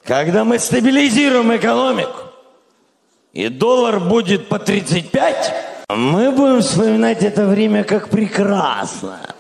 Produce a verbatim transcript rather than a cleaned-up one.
Когда мы стабилизируем экономику, и доллар будет по тридцать пять, мы будем вспоминать это время как прекрасно.